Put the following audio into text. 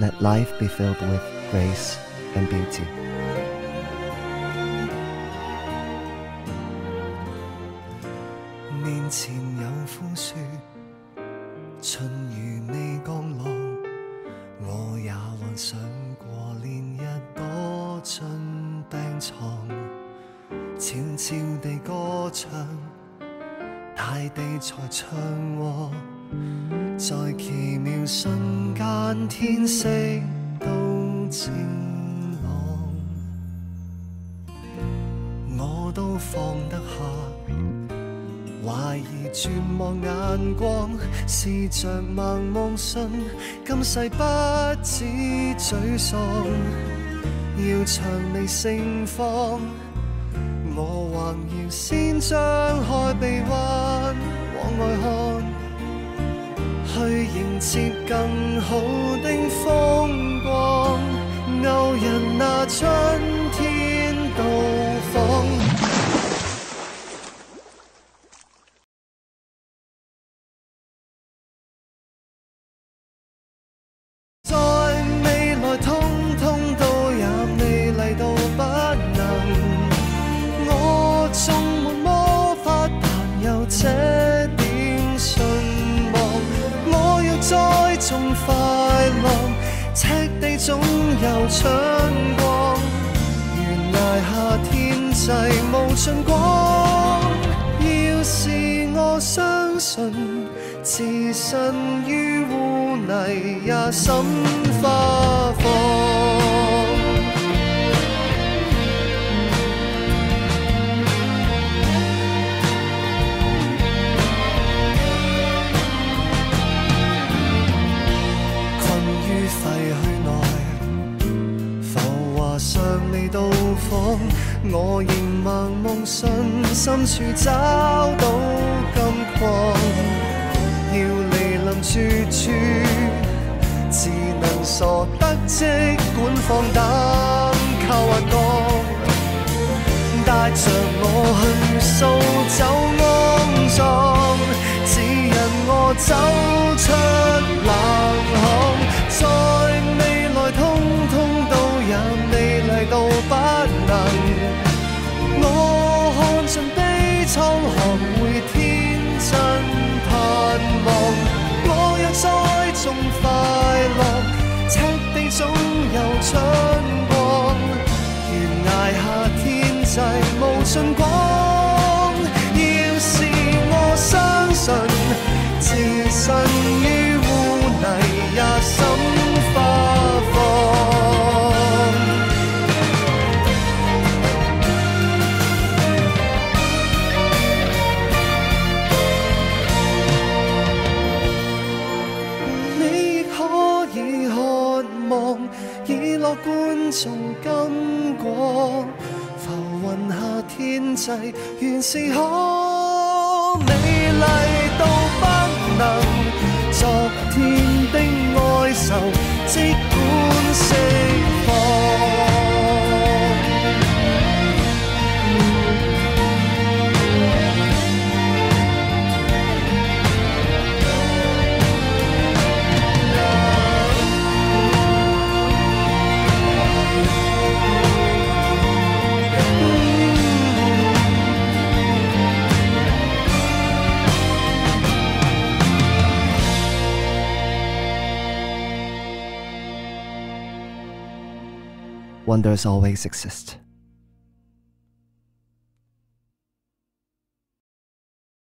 Let life be filled with grace and beauty. 面前有枯樹，春雨未降落，我也幻想過連日躲進病床，悄悄地歌唱，大地才祥和，在奇妙瞬間，天色都晴朗，我都放得下。 懷疑絕望眼光，試着盲目信，今世不止沮喪，要薔薇盛放，我還要先張開臂彎往外看，去迎接更好的風光。偶人那春天到訪。 這點信望，我要栽種快樂，赤地總有春光，懸崖下天際無盡光。要是我相信，置身於污泥也心花放。 尚未到訪，我仍盲目信，深處找到金礦。要離臨絕處，只能傻得即管放膽靠滑降，帶着我去掃走骯髒，指引我走出冷巷，在未來通通都也美麗到不能，我看盡悲愴，學會天真盼望，我若栽種快樂，赤地總有春光，懸崖下天際無盡光。要是我相信，置身於污泥也心花放。 以樂觀做金果，浮雲下天際，原是可美麗到不能。昨天的哀愁，即管釋放。 Wonders always exist.